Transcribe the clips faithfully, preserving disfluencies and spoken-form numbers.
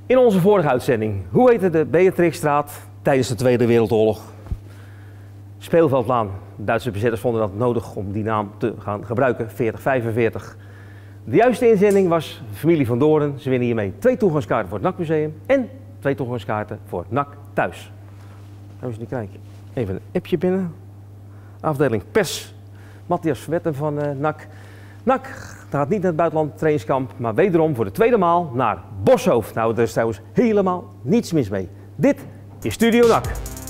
In onze vorige uitzending, hoe heette de Beatrixstraat tijdens de Tweede Wereldoorlog? Speelveldlaan. De Duitse bezetters vonden dat nodig om die naam te gaan gebruiken, veertig vijfenveertig. De juiste inzending was familie van Doorn. Ze winnen hiermee twee toegangskaarten voor het N A C Museum en twee toegangskaarten voor N A C thuis. Gaan we eens niet kijken. Even een appje binnen. Afdeling pers. Matthias Verwetten van uh, N A C. N A C gaat niet naar het buitenland trainingskamp, maar wederom voor de tweede maal naar Borshoofd. Nou, er is trouwens helemaal niets mis mee. Dit is Studio N A C.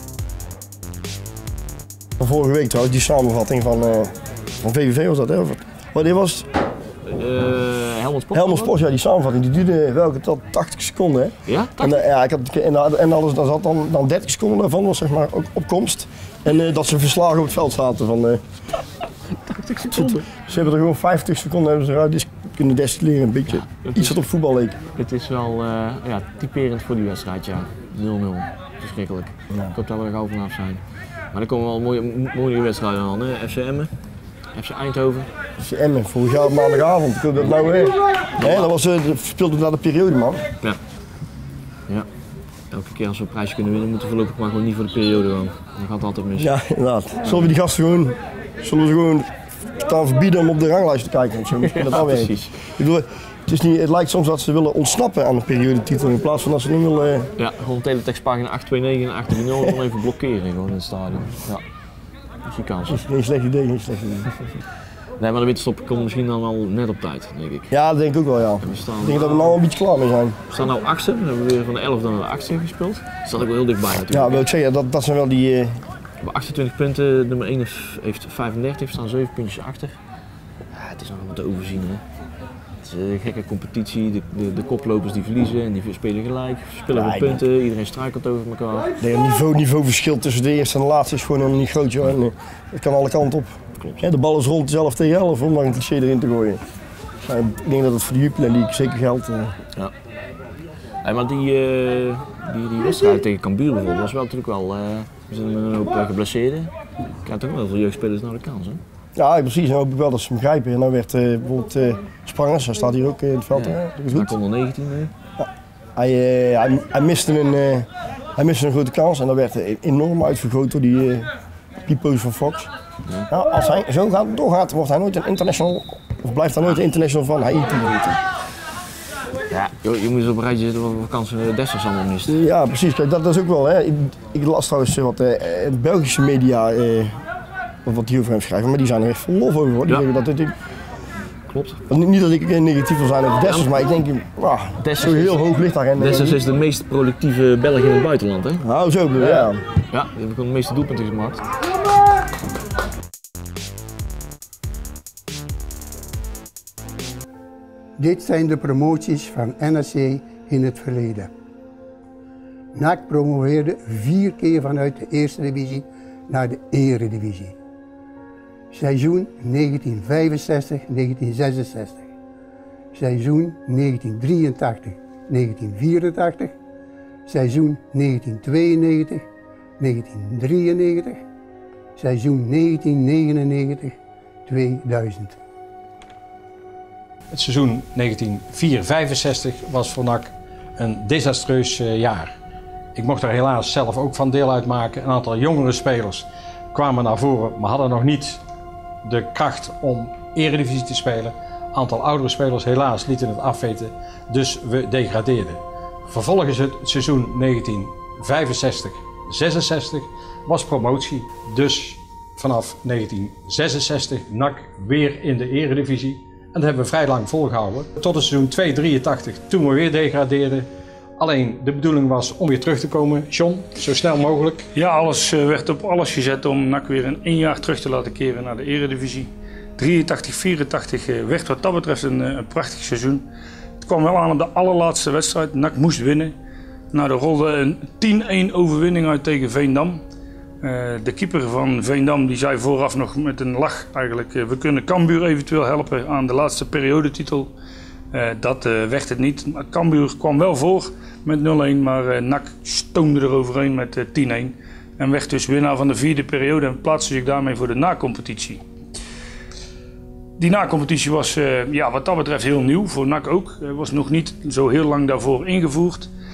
Vorige week trouwens, die samenvatting van, uh, van V V V was dat, hè? Maar dit was... Uh, Helmond Sport? Helmond Sport, ja, die samenvatting die duurde welke tot tachtig seconden, hè? Ja? tachtig? En, uh, ja, ik had, en, en alles, daar zat dan, dan dertig seconden daarvan was zeg maar ook opkomst. En uh, dat ze verslagen op het veld zaten van... Uh, tachtig seconden? Ze hebben er gewoon vijftig seconden hebben ze eruit kunnen destilleren, een beetje ja, iets wat op voetbal leek. Het is wel uh, ja, typerend voor die wedstrijd, ja. nul nul. Verschrikkelijk. Ja. Ik hoop dat we er gauw vanaf zijn. Maar er komen wel mooie, mooie wedstrijden aan, hè? F C Emmen, F C Eindhoven. F C Emmen, vorig jaar maandagavond, ik wil dat nou weer. Nee, dat was, uh, speelde naar de periode, man. Ja. Ja. Elke keer als we een prijsje kunnen winnen, moeten we voorlopig maar gewoon niet voor de periode gaan. Dan gaat het altijd mis. Ja, inderdaad. Zullen we die gasten gewoon, zullen we ze gewoon staan verbieden om op de ranglijst te kijken? Want zo misschien dat ja, alweer. Precies. Ik bedoel, het, is niet, het lijkt soms dat ze willen ontsnappen aan de periodetitel in plaats van dat ze nu willen... Uh... Ja, gewoon teletextpagina acht twee negen en acht drie nul gewoon even blokkeren gewoon in het stadion. Ja. Dat is je kans. Dat is geen slecht idee, geen slecht idee. Nee, maar de winterstop komt misschien dan wel net op tijd, denk ik. Ja, dat denk ik ook wel, ja. We staan, ik denk dat we nou een beetje klaar mee zijn. We staan nu achtste, we hebben weer van de elfde naar de achtste gespeeld. Dat staat ook wel heel dichtbij natuurlijk. Ja, wil ik zeggen, dat, dat zijn wel die... Uh... We hebben achtentwintig punten, nummer één heeft vijfendertig, we staan zeven puntjes achter. Ja, het is nog wat te overzien, hè. Het is een gekke competitie, de, de, de koplopers die verliezen en die spelen gelijk, spelen met ja, punten, denk... iedereen struikelt over elkaar. Nee, het niveau, niveauverschil tussen de eerste en de laatste is gewoon helemaal niet groot, joh. En, uh, het kan alle kanten op. Klopt. Ja, de bal is rond zelf tegen elf om maar een cliché erin te gooien. Ja, ik denk dat het voor de Jupiler League zeker geldt. Uh. Ja. Ja, maar die, uh, die, die wedstrijd tegen Cambuur bijvoorbeeld was wel natuurlijk wel, uh, we zijn met een hoop uh, geblesseerden. Je krijgt toch wel veel jeugdspelers naar de kans, hè? Ja, precies. En hoop ik wel dat ze hem begrijpen. En dan werd uh, bijvoorbeeld uh, Sprangers, hij staat hier ook in het veld. Ja. Dat is goed. onder negentien mee. Ja. Hij, uh, hij, hij, miste een, uh, hij miste een grote kans en dat werd uh, enorm uitvergroot door die uh, pipo's van Fox. Ja. Nou, als hij zo gaat, doorgaat, wordt hij nooit een international, of blijft hij nooit een international van Haiti. Ja, je, je moet eens op een rijtje zitten wat kansen Dessers allemaal mist. Ja, precies. Kijk, dat, dat is ook wel. Hè. Ik, ik las trouwens wat uh, Belgische media uh, wat die over hem schrijven, maar die zijn er echt vol lof over. Hoor. Die ja. zeggen dat dit, Klopt. Niet dat ik negatief wil zijn over Dessers, maar ik denk, wow, zo heel hoog ligt daar. Dessers is de meest productieve Belg in het buitenland, hè? Nou, zo bedoel, ja. Ja, ja die heeft ook de meeste doelpunten gemaakt. Dit zijn de promoties van N A C in het verleden. N A C promoveerde vier keer vanuit de eerste divisie naar de eredivisie. Seizoen negentien vijfenzestig negentien zesenzestig. Seizoen negentien drieëntachtig negentien vierentachtig. Seizoen negentien tweeënnegentig negentien drieënnegentig. Seizoen negentien negenennegentig tweeduizend. Het seizoen negentien vierenzestig was voor N A C een desastreus jaar. Ik mocht er helaas zelf ook van deel uitmaken. Een aantal jongere spelers kwamen naar voren, maar hadden nog niet de kracht om eredivisie te spelen. Een aantal oudere spelers helaas lieten het afweten, dus we degradeerden. Vervolgens het seizoen negentien vijfenzestig zesenzestig was promotie. Dus vanaf negentien zesenzestig N A C weer in de eredivisie. En dat hebben we vrij lang volgehouden. Tot het seizoen twee drieëntachtig, toen we weer degradeerden. Alleen de bedoeling was om weer terug te komen. John, zo snel mogelijk. Ja, alles uh, werd op alles gezet om N A C weer in één jaar terug te laten keren naar de eredivisie. drieëntachtig vierentachtig uh, werd wat dat betreft een, uh, een prachtig seizoen. Het kwam wel aan op de allerlaatste wedstrijd. N A C moest winnen. Nou, er rolde een tien-een overwinning uit tegen Veendam. Uh, de keeper van Veendam die zei vooraf nog met een lach eigenlijk, uh, we kunnen Cambuur eventueel helpen aan de laatste periodetitel. Uh, dat uh, werd het niet. Cambuur kwam wel voor met nul-een, maar uh, N A C stoomde er overheen met uh, tien-een. En werd dus winnaar van de vierde periode en plaatste zich daarmee voor de na-competitie. Die na-competitie was uh, ja, wat dat betreft heel nieuw, voor N A C ook. Uh, was nog niet zo heel lang daarvoor ingevoerd.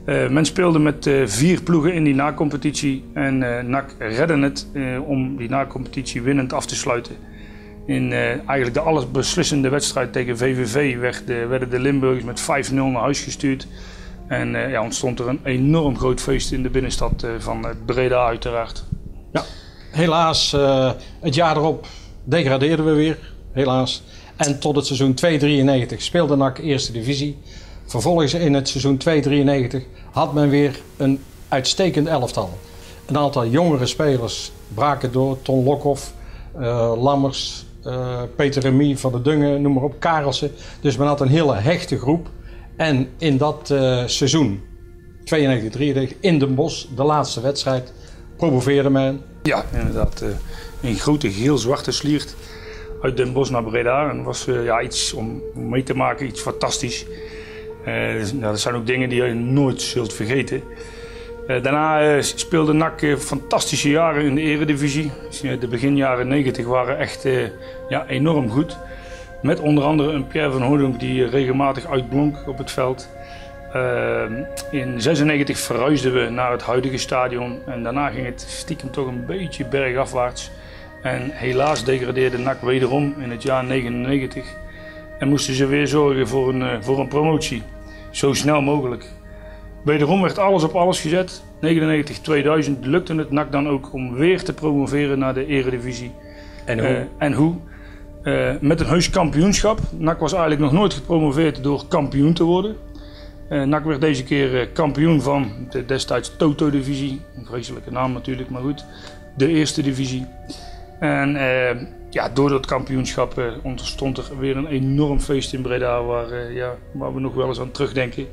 Uh, men speelde met uh, vier ploegen in die na-competitie en uh, N A C redde het uh, om die na-competitie winnend af te sluiten. In uh, eigenlijk de allesbeslissende wedstrijd tegen V V V werd de, werden de Limburgers met vijf nul naar huis gestuurd. En uh, ja, ontstond er een enorm groot feest in de binnenstad uh, van Breda uiteraard. Ja, helaas, uh, het jaar erop degradeerden we weer, helaas. En tot het seizoen twee drieënnegentig speelde N A C Eerste Divisie. Vervolgens in het seizoen twee drieënnegentig had men weer een uitstekend elftal. Een aantal jongere spelers braken door, Ton Lokhoff, uh, Lammers, uh, Peter Remy van de Dungen, noem maar op, Karelsen. Dus men had een hele hechte groep. En in dat uh, seizoen tweeënnegentig drieënnegentig in Den Bosch, de laatste wedstrijd, promoveerde men. Ja, inderdaad. Uh, een grote geel-zwarte sliert uit Den Bosch naar Breda. En dat was uh, ja, iets om mee te maken, iets fantastisch. Uh, dus, nou, dat zijn ook dingen die je nooit zult vergeten. Uh, daarna uh, speelde N A C uh, fantastische jaren in de eredivisie. Dus, uh, de beginjaren negentig waren echt uh, ja, enorm goed. Met onder andere een Pierre van Hooydonk die regelmatig uitblonk op het veld. Uh, in zesennegentig verhuisden we naar het huidige stadion en daarna ging het stiekem toch een beetje bergafwaarts. En helaas degradeerde N A C wederom in het jaar negenennegentig en moesten ze weer zorgen voor een, uh, voor een promotie. Zo snel mogelijk. Wederom werd alles op alles gezet. negenennegentig tweeduizend lukte het N A C dan ook om weer te promoveren naar de eredivisie. En hoe? Uh, en hoe? Uh, met een heus kampioenschap. N A C was eigenlijk nog nooit gepromoveerd door kampioen te worden. Uh, N A C werd deze keer uh, kampioen van de destijds Toto-divisie. Een vreselijke naam natuurlijk, maar goed. De eerste divisie. En uh, ja, door dat kampioenschap uh, ontstond er weer een enorm feest in Breda waar, uh, ja, waar we nog wel eens aan terugdenken.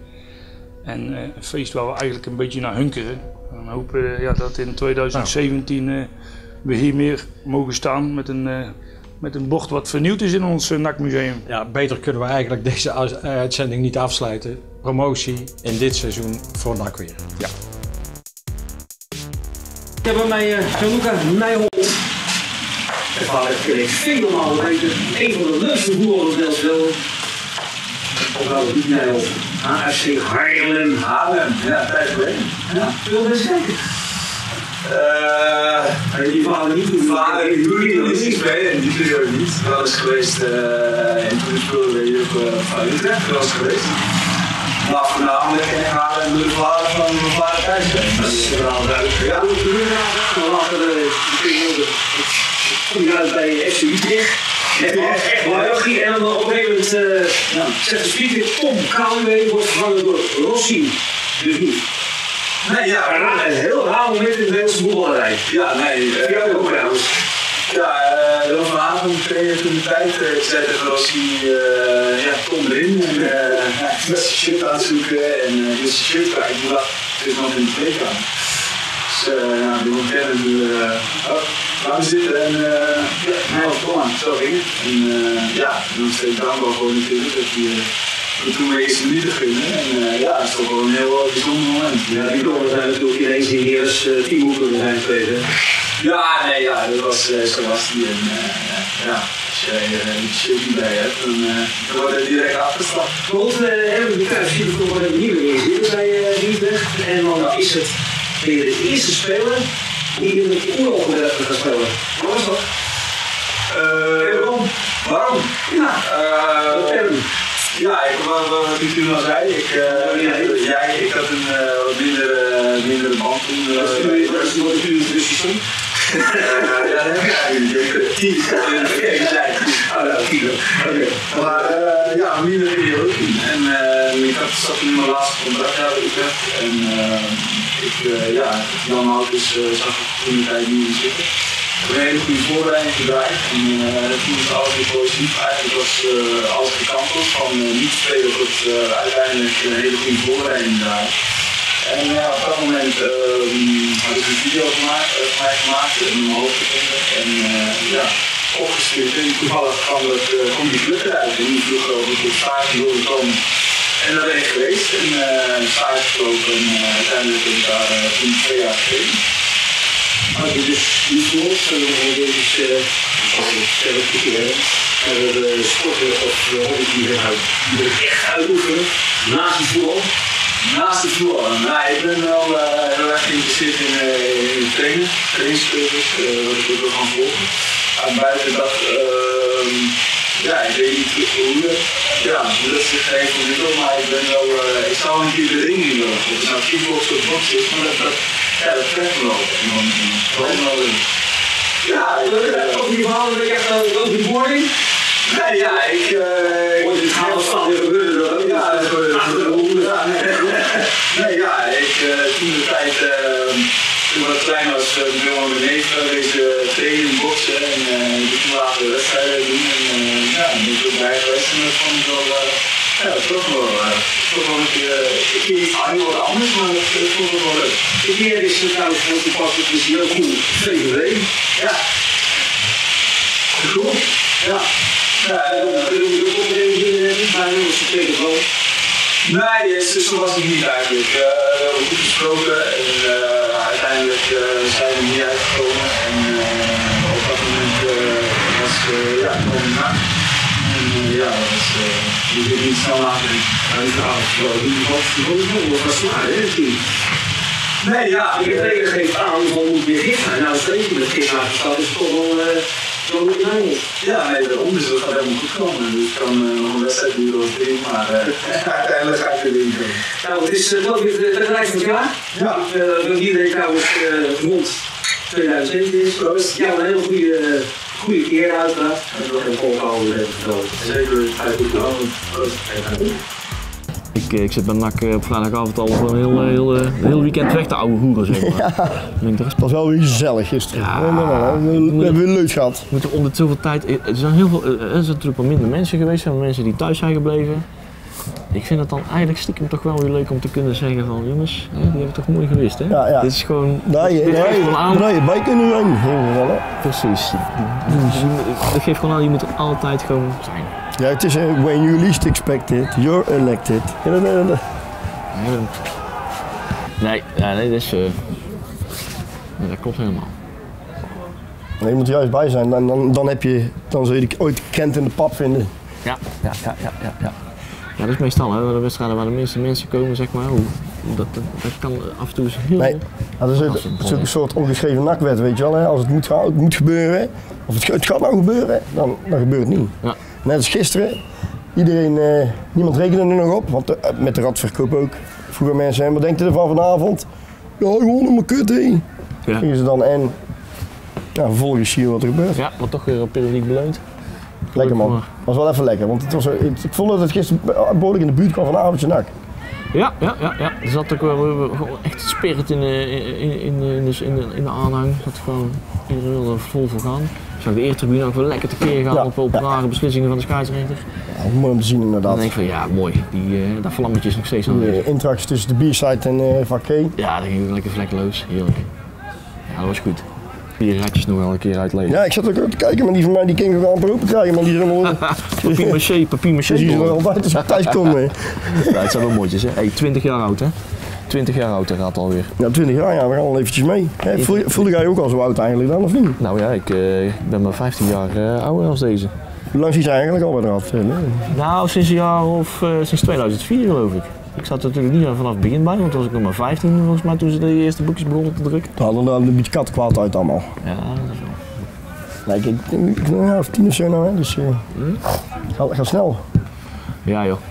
En uh, een feest waar we eigenlijk een beetje naar hunkeren. We hopen uh, ja, dat in tweeduizend zeventien uh, we hier meer mogen staan met een... Uh, Met een bord wat vernieuwd is in ons N A C museum. Ja, beter kunnen we eigenlijk deze uitzending niet afsluiten. Promotie in dit seizoen voor N A C weer. Ja. Ik heb bij mij uh, Gianluca Nijholt. En vader ken ik vele malen beter. Een van de leukste voetballers in Delfzijl. Ofwel Ruud Nijholt. H F C Haarlem. Haarlem, ja, tijd geleden. Ja, veel mensen kijken. Uh, en die vader niet doen. Vader, die doe ik niet mee en die periode niet. Wel eens geweest uh, en toen speelden we hier op uh, van Utrecht, wel eens geweest. Maar voornamelijk ken ik haar en de vader van mijn vader thuis. Dat is wel duidelijk. Ja. Later periode kom je uit bij F C Utrecht. Heb je echt, echt biologie en dan op een gegeven moment uh, ja, zegt de speaker Tom Kaluwe wordt vervangen door Rossi. Dus niet. Nee, ja, ja, een heel raar moment in de Nederlandse voetballerij. Ja, nee. Uh, ja, ook trouwens. Ja, uh, dat was vanavond toen de tijd. Uh, ik zei tegen Rossi, uh, ja, kom erin. En uh, ja, ik was zijn shirt aanzoeken en uh, dus zijn shirt kwijt. Ik dacht, het is nog in de kleedkamer. Dus uh, ja, de kennen we, uh, oh, gaan we zitten en uh, ja, nou, kom aan, zo ging het. En uh, ja, dan steeds dankbaar voor natuurlijk dat hij uh, we toen we eerst minuten gunnen. En uh, ja, dat is toch wel een heel uh, bijzonder moment. Ja, die dommers zijn natuurlijk ineens hier als uh, teamhoeker zijn geweest. Ja, nee, ja, dat was uh, zo was die. En uh, ja, als jij uh, die shit niet bij hebt, dan, uh, dan wordt het direct afgestraft. Bijvoorbeeld, uh, hebben we de vijftiende nog een nieuwe ingezien bij uh, Utrecht. En dan ja. is het weer de eerste speler die in het oorlogmodel gaat spelen. Wat was dat? Uh, waarom? Waarom? Ja, uh, Ja, ik, wat, wat ik toen al zei, ik, uh, ja, jij, ik had een uh, wat minder, uh, mindere band toen. Uh, wat is het Russisch dan? Ja, dat heb ik eigenlijk niet. Tien. Oh ja, tien. Oké. Maar uh, ja, een mindere periode. En uh, ik had, zat in mijn laatste contract daar bij Utrecht. En uh, ik, uh, ja, Jan Houters uh, zag ik toen de tijd niet in zitten. Ik heb een hele goede voorbereiding gedraaid en uh, toen was alles weer positief. Eigenlijk was uh, alles gekanteld van uh, niet spelen tot uh, uiteindelijk een hele goede voorbereiding draaien. En uh, op dat moment uh, had ik een video gemaakt, uh, van mij gemaakt en mijn hoofd gevonden en uh, ja, opgestuurd. En toevallig kwam, dat, uh, kwam die club eruit en die vroeg over ik op stage wilde komen. En dat ben ik geweest en uh, stage gelopen en uh, uiteindelijk heb ik daar uh, toen twee jaar gegeven. Als je dus niet voorstellen hoe dit is, als ik zelf verkeer, hebben we sporten of hobby's die we echt uitoefenen, naast het voetbal. Naast de voetbal, nou, ik ben wel uh, heel erg geïnteresseerd in, uh, in het trainen, trainingscursus, uh, wat ik ook wil gaan volgen. En buiten dat, uh, ja, ik weet niet hoe, ja, hoe dat zich heeft ontwikkeld, maar ik ben wel, uh, ik zou een keer de ring in willen. Of het nou kickbox of box is, maar dat, dat, ja, dat trekt me wel. En dan, dan wel in. Ja, ook die verhalen ben ik echt over die boarding. Nee, ja, ik... Uh, Ooit het gaat staan weer gebeuren dat ook. Ja, dat gebeurde. Ja, nee, ja, ik uh, toen de tijd, uh, toen ik wat klein was, uh, ben ik met mijn neef deze trainen, boksen en uh, toen later de wedstrijden doen. En uh, ja, dan ben ik ook bij geweest en dat vond ik wel, uh, ja, dat toch wel, uh, toch wel een keer, uh, een keer iets wat anders, maar dat, dat vond ik wel leuk. De keer is trouwens heel toepasselijk, is heel cool, V V W. Ja. Goed, ja. Ja, wil je ook op reageren hebben? Maar dat is zeker wel. Nee, yes, zo was het niet eigenlijk. Uh, we hebben goed gesproken en uh, uiteindelijk uh, zijn we niet uitgekomen. En uh, op dat moment uh, was uh, ja, gewoon na. En uh, ja, dat was uh, je kunt niet snel nadenken. Uiteraard, wat was zwaar, hè, team? Nee, ja, de trainer geeft aan van moet weer gif zijn. Nou, steeds met gif aangesteld is toch wel. Uh, Ja, nee, daarom is het gaat helemaal goed komen. Dus ik kan uh, nog een wedstrijd duren of drie, maar uh, uiteindelijk ga ik er weer komen. Nou, het is uh, wel weer het bedrijf van het jaar. Ja. Ik uh, wil iedereen trouwens uh, rond twintig zeventien is. Proost. Ja, een hele goede, uh, goede keer uiteraard. En nog een volgehouden hebben verteld. Zeker, ga je goed doen. Proost. Ik, ik zit bij N A C op vrijdagavond al een heel, heel, heel weekend weg te ouwe hoeren, zeg maar. Ja. Denk, dat was wel weer gezellig gisteren. Ja. Ja, nou, we, we hebben een leuk gehad. Moet er onder zoveel tijd, er zijn heel veel, er zijn natuurlijk wel minder mensen geweest, er zijn mensen die thuis zijn gebleven. Ik vind het dan eigenlijk stiekem toch wel weer leuk om te kunnen zeggen van jongens, hè, die hebben toch mooi gewist, hè? Ja, ja. Dit is gewoon, daar je, dit daar geeft je, gewoon aan. daar je bij kunnen zijn. Precies. Dat geeft gewoon aan, je moet er altijd gewoon zijn. Ja, het is uh, when you least expect it, you're elected. Ja, dat, dat, dat. Nee, ja, nee, dat is, uh, nee, dat klopt helemaal. Nee, je moet er juist bij zijn, dan, dan, dan, heb je, dan zul je die ooit kent in de pap vinden. Ja, ja, ja, ja, ja. ja. Ja, dat is meestal hè, de wedstrijden waar de meeste mensen komen, zeg maar. Hoe, dat, dat, dat kan af en toe eens heel... Nee, dat is, het, het is ook een soort ongeschreven nakwet, weet je wel. Hè? Als het moet, gaan, het moet gebeuren, of het, het gaat nou gebeuren, dan, dan gebeurt het niet. Ja. Net als gisteren, iedereen, eh, niemand rekende er nog op, want de, met de radverkoop ook. Vroeger mensen, hè, wat denkt u ervan vanavond? Ja, gewoon om mijn kut heen. Ja. Gingen ze dan en, ja, vervolgens zie je wat er gebeurt. Ja, maar toch weer periodiek beloond. Lekker man, was wel even lekker, want het was, het, ik vond dat het gisteren behoorlijk in de buurt kwam van avondje N A C. Ja, ja, ja, ja. Er zat ook wel echt spirit in de, in, in, in, de, in, de, in de aanhang. Er zat gewoon, iedereen wilde er vol voor gaan. Ik zag de eertribune ook wel lekker tekeer gaan ja, op, op ja. rare beslissingen van de scheidsrechter. Ja, mooi om te zien inderdaad. Dan denk ik van ja, mooi. Die, uh, dat vlammetje is nog steeds aan. De interactie tussen de B-side en uh, vak G. Ja, dat ging lekker vlekkeloos. Heerlijk. Ja, dat was goed. Die ratjes nog wel een keer uitleven. Ja, ik zat ook te kijken, maar die van mij die ging ik wel amper open krijgen, maar die zijn allemaal... Papier-maché, papier-maché. Die zien er wel buiten als ik thuis kom. Ja, het zijn wel mooitjes, hè. Hey, twintig jaar oud, hè. twintig jaar oud, dat gaat alweer. Ja, twintig jaar, ja, we gaan al eventjes mee. Hey, voel, voelde jij ook al zo oud eigenlijk dan, of niet? Nou ja, ik uh, ben maar vijftien jaar uh, ouder dan deze. Hoe lang zit je eigenlijk al bij de rad? Nee. Nou, sinds een jaar of uh, sinds tweeduizend vier geloof ik. Ik zat er natuurlijk niet vanaf het begin bij, want toen was ik nog maar vijftien volgens mij toen ze de eerste boekjes begonnen te drukken. We hadden er een beetje kattenkwaad uit allemaal. Ja, dat is wel. Nee, ik denk ik ben ja, tien of zo nou, hè, dus uh, hmm? ga, ga snel. Ja joh,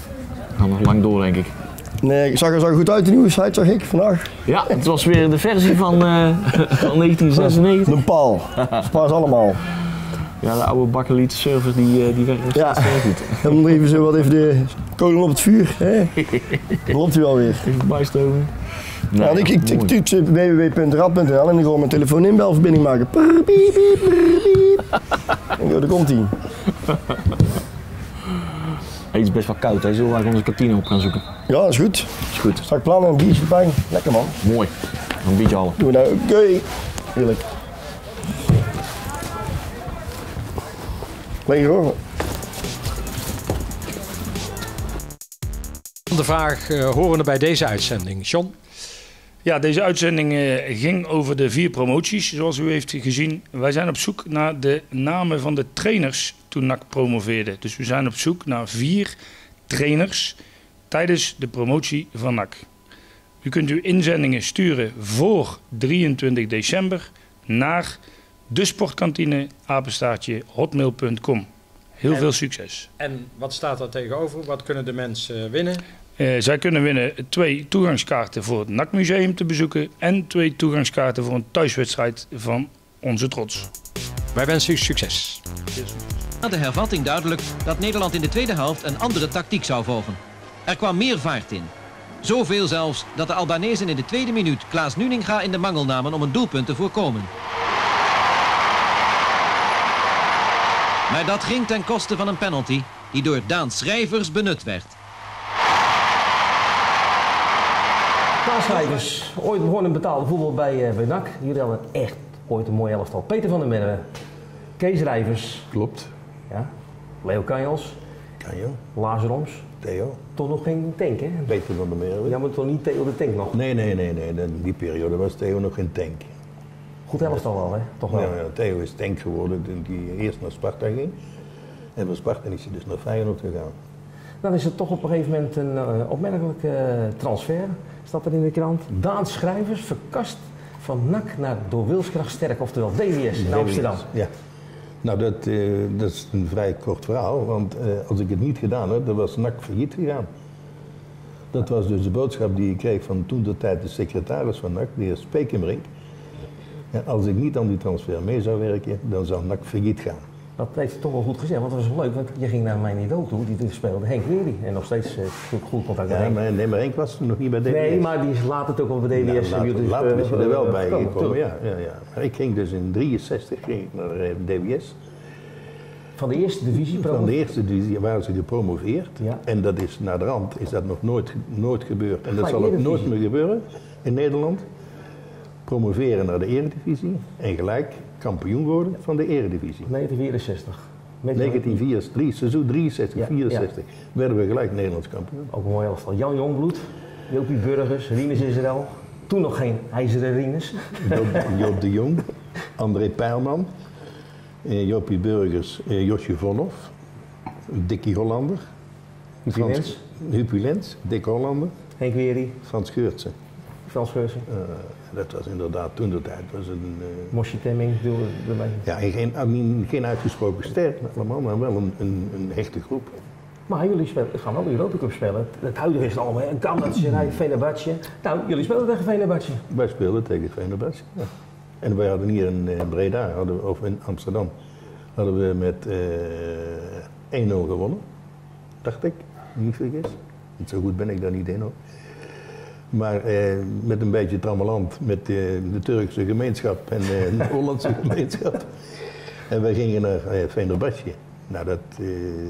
ga nog lang door denk ik. Nee, ik zag er zo goed uit, de nieuwe site zag ik vandaag. Ja, het was weer de versie van, uh, van negentien zesennegentig. Een paal, spaar ze allemaal. Ja, de oude bakkelieten servers die, die werken nog ja. steeds heel goed. Dan moet even zo wat even de kolen op het vuur, hè? Dan loopt hij wel weer. Even bijstoven. Nee, ja, ik, ik, ik toets w w w punt rad punt n l en ik wil mijn telefoon inbelverbinding maken. Piep, piep, piep, piep. En zo, daar komt hij. Het is best wel koud, hè? Zullen we onze kantine op gaan zoeken? Ja, dat is goed. Dat is goed. Straks plannen, een biertje erbij. Lekker man. Mooi. Een biertje halen. Doen we nou, oké. Okay. Heerlijk. Lekker hoor. De vraag uh, horende bij deze uitzending. John? Ja, deze uitzending uh, ging over de vier promoties, zoals u heeft gezien. Wij zijn op zoek naar de namen van de trainers toen N A C promoveerde. Dus we zijn op zoek naar vier trainers tijdens de promotie van N A C. U kunt uw inzendingen sturen voor drieëntwintig december naar de sportkantine apenstaartje hotmail punt com. Heel en, veel succes. En wat staat daar tegenover? Wat kunnen de mensen winnen? Uh, zij kunnen winnen twee toegangskaarten voor het N A C-museum te bezoeken en twee toegangskaarten voor een thuiswedstrijd van onze trots. Wij wensen u succes. Aan de hervatting duidelijk dat Nederland in de tweede helft een andere tactiek zou volgen. Er kwam meer vaart in. Zoveel zelfs dat de Albanezen in de tweede minuut Klaas Nuninga in de mangel namen om een doelpunt te voorkomen. Maar dat ging ten koste van een penalty die door Daan Schrijvers benut werd. Daan Schrijvers, ooit begonnen betaalde voetbal bij, uh, bij N A C. Jullie hadden echt ooit een mooi elftal. Peter van der Merwe, Kees Rijvers. Klopt. Ja. Leo Kanjels. Kanjel. Lars Roms. Theo. Toch nog geen tank, hè? Peter van der Merwe. Ja, maar toch niet Theo de tank nog? Nee, nee, nee, nee. In die periode was Theo nog geen tank. Goed elftal wel, hè? Toch wel? Ja, ja, Theo is tank geworden toen hij eerst naar Sparta ging. En van Sparta is hij dus naar Feyenoord gegaan. Dan is het toch op een gegeven moment een uh, opmerkelijke uh, transfer. Staat er in de krant. Daan Schrijvers verkast van N A C naar door wilskracht sterk, oftewel D W S in Amsterdam. Ja. Nou, dat, uh, dat is een vrij kort verhaal, want uh, als ik het niet gedaan had, dan was N A C failliet gegaan. Dat was dus de boodschap die ik kreeg van toen de tijd de secretaris van N A C, de heer Spekenbrink. Ja, als ik niet aan die transfer mee zou werken, dan zou N A C failliet gaan. Dat heeft hij toch wel goed gezegd, want dat was wel leuk, want je ging naar mijn idool toe, die speelde Henk Wery. En nog steeds uh, goed contact met ja, Henk. Maar, nee, maar Henk was nog niet bij D W S. Nee, maar die is later ook al bij D W S. Nou, later, dus, later is hij er wel uh, bij gekomen, gekomen, ja, ja, ja. Maar ik ging dus in drieënzestig ging ik naar de D W S. Van de eerste divisie? Van de eerste divisie waren ze gepromoveerd. Ja. En dat is naar de rand is dat nog nooit, nooit gebeurd. En dat zal ook nooit meer gebeuren in Nederland. Promoveren naar de eredivisie en gelijk kampioen worden van de eredivisie. negentien vierenzestig. negentien vierenzestig, seizoen drieënzestig, ja, vierenzestig ja. werden we gelijk Nederlands kampioen. Ook een mooi elftal. Jan Jongbloed, Jopie Burgers, Rinus Israël. Toen nog geen ijzeren Rinus. Joop, Joop de Jong, André Peilman, eh, Jopie Burgers, eh, Josje Vonhoff, Dikkie Hollander, Frans Huppie Lens, Dick Hollander, Henk Wery, Frans Geurtsen. Frans Geurtsen. Uh, dat was inderdaad toen de tijd. Was een, uh... Mosje Temming erbij. Ja, en geen, geen uitgesproken ster allemaal, maar wel een, een, een hechte groep. Maar jullie spelen, gaan wel de Europa Cup spelen. Het huidige is het allemaal, een Galatasaray, Fenerbahce. Nou, jullie spelen tegen Fenerbahce. Wij speelden tegen Fenerbahce, ja. En wij hadden hier in Breda, hadden we, of in Amsterdam, hadden we met uh, één nul gewonnen. Dacht ik, niet vergis. Niet zo goed ben ik daar niet in hoor. Maar eh, met een beetje trammeland met eh, de Turkse gemeenschap en eh, de Hollandse gemeenschap. En wij gingen naar eh, Fenerbahce. Nou, dat, eh,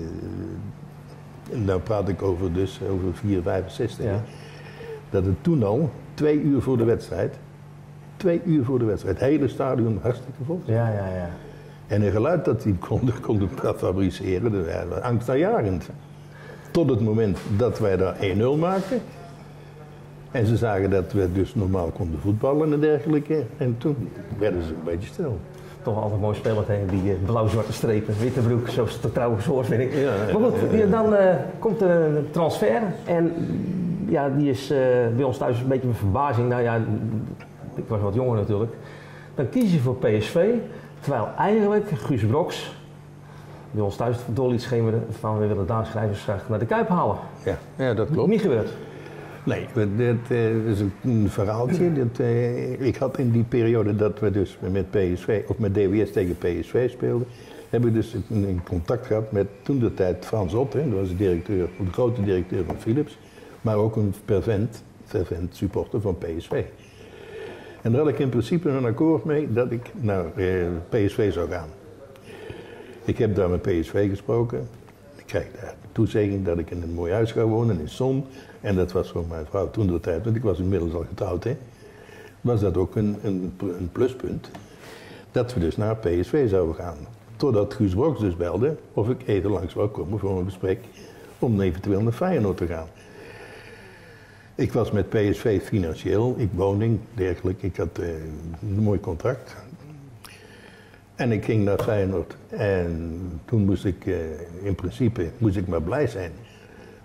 nou praat ik over dus over vier vijfenzestig. Ja. Dat het toen al, twee uur voor de wedstrijd, twee uur voor de wedstrijd, het hele stadion hartstikke vol. Ja, ja, ja. En een geluid dat die konden, konden fabriceren, dat was angstaanjagend. Tot het moment dat wij daar één nul maakten. En ze zagen dat we dus normaal konden voetballen en dergelijke. En toen werden ze een beetje stil. Toch altijd mooi spelen tegen die uh, blauw-zwarte strepen, witte broek, zoals het er trouwens hoort, vind ik. Ja, maar goed, die, dan uh, komt er een transfer en ja, die is uh, bij ons thuis een beetje een verbazing. Nou ja, ik was wat jonger natuurlijk. Dan kies je voor P S V, terwijl eigenlijk Guus Broks bij ons thuis door liet schemeren van we willen Daan Schrijvers graag naar de Kuip halen. Ja, ja dat klopt. Niet gebeurd. Nee, dit uh, is een verhaaltje. Dat, uh, ik had in die periode dat we dus met P S V, of met D W S tegen P S V speelden, heb ik dus in contact gehad met toen de tijd Frans Ott, hè, dat was de directeur, de grote directeur van Philips, maar ook een fervent, fervent supporter van P S V. En daar had ik in principe een akkoord mee dat ik naar uh, P S V zou gaan. Ik heb daar met P S V gesproken. Ik kreeg daar toezegging dat ik in een mooi huis ga wonen in Zon. En dat was voor mijn vrouw toen de tijd, want ik was inmiddels al getrouwd, hè, was dat ook een, een, een pluspunt. Dat we dus naar P S V zouden gaan. Totdat Guus Broks dus belde of ik even langs wou komen voor een gesprek om eventueel naar Feyenoord te gaan. Ik was met P S V financieel, ik woning, dergelijke. Ik had uh, een mooi contract. En ik ging naar Feyenoord. En toen moest ik, uh, in principe, moest ik maar blij zijn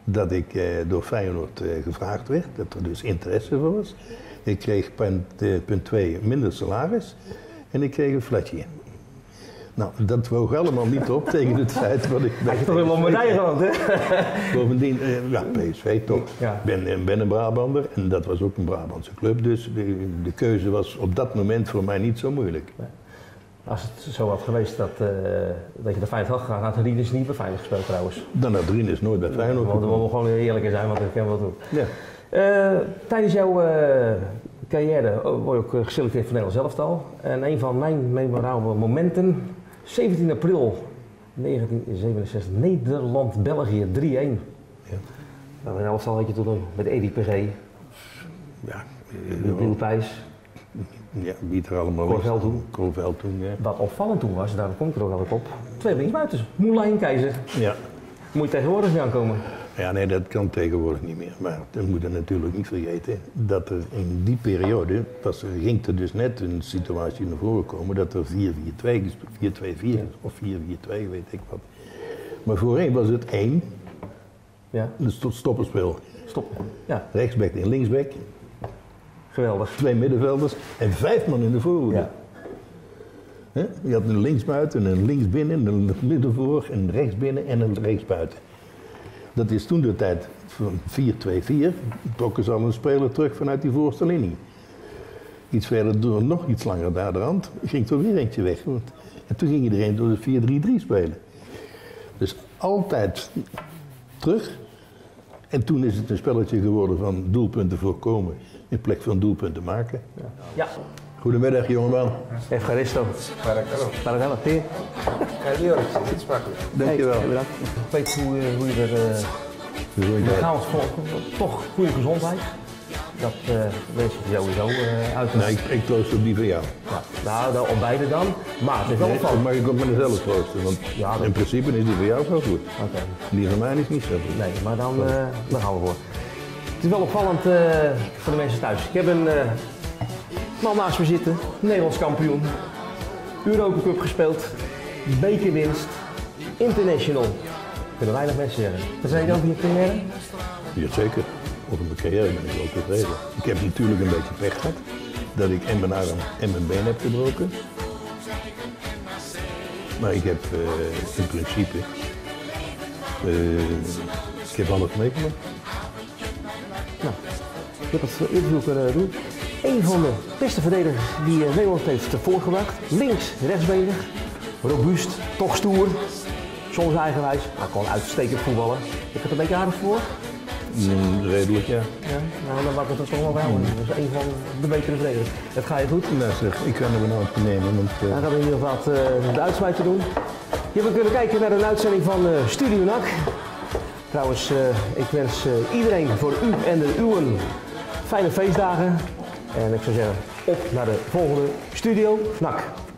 dat ik eh, door Feyenoord eh, gevraagd werd, dat er dus interesse voor was. Ik kreeg punt, eh, punt twee minder salaris en ik kreeg een flatje. Nou, dat woog allemaal niet op tegen het feit wat ik... Had je toch helemaal medaille gehad, hè? Bovendien, eh, ja, P S V toch. Ik ja. ben, ben een Brabander en dat was ook een Brabantse club, dus de, de keuze was op dat moment voor mij niet zo moeilijk. Ja. Als het zo had geweest dat, uh, dat je de Feyenoord had gegaan, had Rinus niet bij Feyenoord gespeeld trouwens. Dan had Rinus nooit bij Feyenoord gespeeld. We moeten gewoon eerlijk zijn, want dat kennen we wel doen. Ja. Uh, tijdens jouw uh, carrière word je ook geselecteerd voor Nederland elftal. En een van mijn memorabele momenten, zeventien april negentien zevenenzestig, Nederland-België drie-een. Ja. Nou, in elftal had je toen met Edi P G. Ja. Biel Pijs. Ja, wie er allemaal was. Colveld toen. Colveld toen, ja. Wat opvallend toen was, daar kom ik er ook altijd op, twee linksbuiters, Moulin Keizer. Ja. Moet je tegenwoordig niet aankomen. Ja, nee, dat kan tegenwoordig niet meer. Maar we moeten natuurlijk niet vergeten dat er in die periode, was, ging er dus net een situatie naar voren komen dat er vier vier twee, vier twee vier of vier vier twee, weet ik wat. Maar voorheen was het één, ja. Dus tot stopperspel. Stop, ja. Rechtsback en linksback. Geweldig. Twee middenvelders en vijf man in de voorhoede. Ja. He? Je had een linksbuiten, een linksbinnen, een middenvoor, een rechtsbinnen en een rechtsbuiten. Dat is toen de tijd van vier twee vier, trokken ze al een speler terug vanuit die voorste linie. Iets verder door, nog iets langer daar de rand, ging er weer eentje weg. En toen ging iedereen door de vier drie drie spelen. Dus altijd terug. En toen is het een spelletje geworden van doelpunten voorkomen in plek van doelpunten maken. Ja. Ja. Goedemiddag, jongeman. Evgaristo. Paragallo. Peer. Dankjewel. Ik weet hoe, hoe je er uh, lichaams toch goede gezondheid. Dat uh, wens je sowieso uh, uit. Nee, ik, ik troost op die van jou. Ja. Nou, dan op beide dan. Maar het is wel nee, van. mag ik ook met mezelf troosten, want ja, in principe is die van jou wel goed. Okay. Die van mij is niet zo goed. Nee, maar dan, uh, dan gaan we voor. Het is wel opvallend uh, voor de mensen thuis. Ik heb een uh, man naast me zitten, Nederlands kampioen, Europa Cup gespeeld, bekerwinst, international. Kunnen weinig mensen zeggen. Wat zei je over je carrière? Jazeker. Over mijn carrière ben ik wel tevreden. Ik heb natuurlijk een beetje pech gehad dat ik en mijn arm en mijn been heb gebroken. Maar ik heb uh, in principe, uh, ik heb alles meegemaakt. Nou, ik heb het interview kunnen doen. Een van de beste verdedigers die Nederland heeft voorgebracht. Links, rechtsbenig, robuust, toch stoer. Soms eigenwijs, maar gewoon uitstekend voetballen. Ik heb een beetje aardig voor. Mm, redelijk, ja. Ja, nou, dan maakt het er toch wel wel. Dat is een van de betere verdedigers. Het ga je goed? Nou zeg, ik kan er wel aan nemen. Want, uh... Dan gaan we in ieder geval uh, de uitsmijter doen. Je hebt kunnen kijken naar een uitzending van uh, Studio N A C. Trouwens, uh, ik wens uh, iedereen voor u en de uwen fijne feestdagen. En ik zou zeggen, op naar de volgende Studio N A C.